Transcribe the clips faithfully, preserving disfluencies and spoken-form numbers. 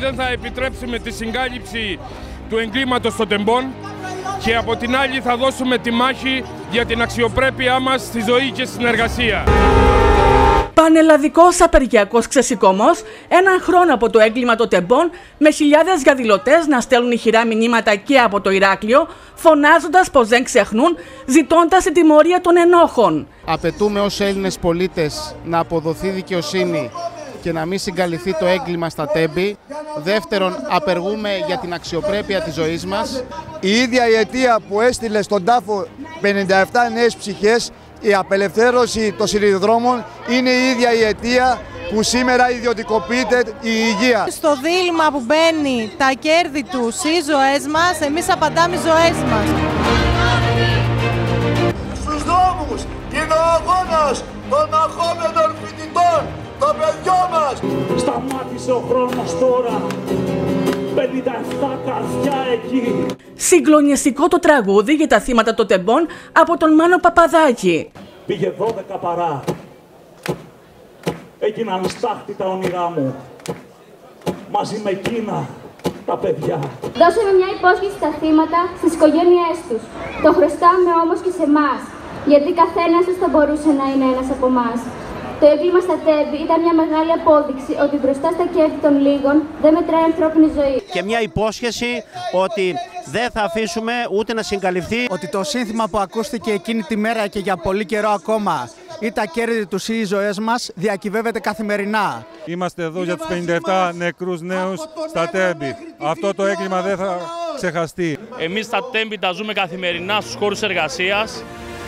δεν θα επιτρέψουμε τη συγκάλυψη του εγκλήματος των τεμπών και από την άλλη θα δώσουμε τη μάχη για την αξιοπρέπειά μας στη ζωή και στην εργασία. Πανελλαδικός απεργιακός ξεσηκωμός, έναν χρόνο από το έγκλημα των τεμπών, με χιλιάδες διαδηλωτές να στέλνουν ηχηρά μηνύματα και από το Ηράκλειο, φωνάζοντας πως δεν ξεχνούν, ζητώντας την τιμωρία των ενόχων. Απαιτούμε ως Έλληνες πολίτες να αποδοθεί δικαιοσύνη και να μην συγκαλυφθεί το έγκλημα στα τέμπη. Δεύτερον, απεργούμε για την αξιοπρέπεια της ζωής μας. Η ίδια η αιτία που έστειλε στον τάφο πενήντα επτά νέες ψυχές, η απελευθέρωση των σιδηροδρόμων, είναι η ίδια η αιτία που σήμερα ιδιωτικοποιείται η υγεία. Στο δίλημμα που μπαίνει τα κέρδη του οι ζωές μας, εμείς απαντάμε οι ζωές μας. Στους δρόμους είναι ο αγώνας των μαχόμενων φοιτητών, των παιδιών μας. Σταμάτησε ο χρόνος τώρα. πενήντα επτά καρδιά εκεί. Συγκλονιστικό το τραγούδι για τα θύματα των τεμπών από τον Μάνο Παπαδάκη. Πήγε δώδεκα παρά. Έγιναν στάχτη τα όνειρά μου. Μαζί με εκείνα τα παιδιά. Δώσαμε μια υπόσχεση στα θύματα, στις οικογένειές τους. Το χρωστάμε όμως και σε εμάς. Γιατί καθένας τους θα μπορούσε να είναι ένας από εμάς. Το έγκλημα στα τέμπη ήταν μια μεγάλη απόδειξη ότι μπροστά στα κέρδη των λίγων δεν μετράει ανθρώπινη ζωή. Και μια υπόσχεση ότι δεν θα αφήσουμε ούτε να συγκαλυφθεί. Ότι το σύνθημα που ακούστηκε εκείνη τη μέρα και για πολύ καιρό ακόμα, ή τα κέρδη τους ή οι ζωές μας, διακυβεύεται καθημερινά. Είμαστε εδώ για τους πενήντα επτά νεκρούς νέους στα τέμπη. Αυτό το έγκλημα δεν θα ξεχαστεί. Εμείς στα τέμπη τα ζούμε καθημερινά στους χώρους εργασίας.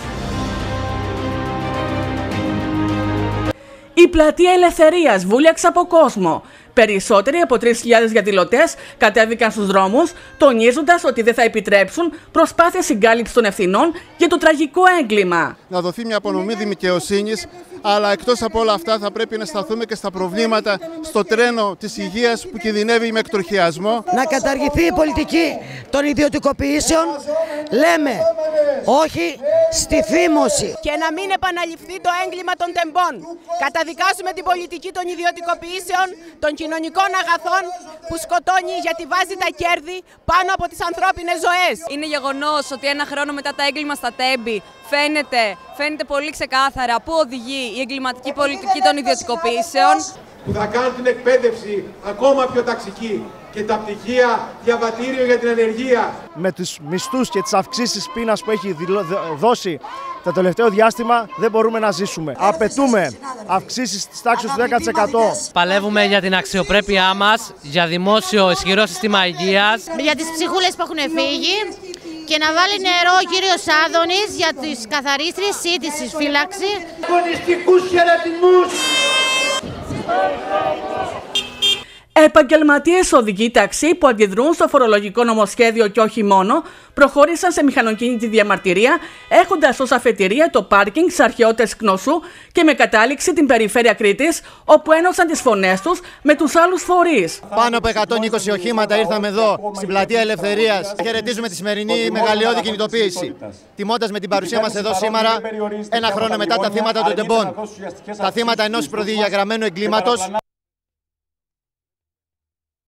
Η Πλατεία Ελευθερίας βούλιαξε από κόσμο. Περισσότεροι από τρεις χιλιάδες διαδηλωτές κατέβηκαν στους δρόμους, τονίζοντας ότι δεν θα επιτρέψουν προσπάθεια συγκάλυψης των ευθυνών για το τραγικό έγκλημα. Να δοθεί μια απονομή δικαιοσύνης, αλλά εκτός από όλα αυτά θα πρέπει να σταθούμε και στα προβλήματα στο τρένο της υγείας που κινδυνεύει με εκτροχιασμό. Να καταργηθεί η πολιτική των ιδιωτικοποιήσεων, λέμε όχι στη φήμωση. Και να μην επαναληφθεί το έγκλημα των τεμπών. Καταδικάζουμε την πολιτική των ιδιωτικοποιήσεων, των κοινωνικών αγαθών που σκοτώνει γιατί βάζει τα κέρδη πάνω από τις ανθρώπινες ζωές. Είναι γεγονός ότι ένα χρόνο μετά τα έγκλημα στα τέμπη φαίνεται, φαίνεται πολύ ξεκάθαρα πού οδηγεί η εγκληματική πολιτική των ιδιωτικοποιήσεων. Που θα κάνει την εκπαίδευση ακόμα πιο ταξική και τα πτυχία διαβατήριο για την ανεργία. Με τους μισθούς και τις αυξήσεις πείνας που έχει δώσει το τελευταίο διάστημα δεν μπορούμε να ζήσουμε. Απαιτούμε αυξήσεις της τάξης του δέκα τοις εκατό. Παλεύουμε για την αξιοπρέπειά μας, για δημόσιο ισχυρό σύστημα υγείας. Για τις ψυχούλες που έχουν φύγει και να βάλει νερό ο κύριος Άδωνης για τις καθαρίστρες ή τη φύλαξη. Αγωνιστικούς χαιρετισμούς. Επαγγελματίες οδηγοί ταξί που αντιδρούν στο φορολογικό νομοσχέδιο και όχι μόνο, προχώρησαν σε μηχανοκίνητη διαμαρτυρία, έχοντας ως αφετηρία το πάρκινγκ στις αρχαιότητες Κνωσού και με κατάληξη την περιφέρεια Κρήτης, όπου ένωσαν τις φωνές τους με τους άλλους φορείς. Πάνω από εκατόν είκοσι οχήματα ήρθαμε εδώ, στην Πλατεία Ελευθερίας. Χαιρετίζουμε τη σημερινή μεγαλειώδη κινητοποίηση. Τιμώντας με την παρουσία μας εδώ σήμερα, ένα χρόνο μετά τα θύματα των τεμπών. Τα θύματα ενός προδιαγραμμένου εγκλήματος.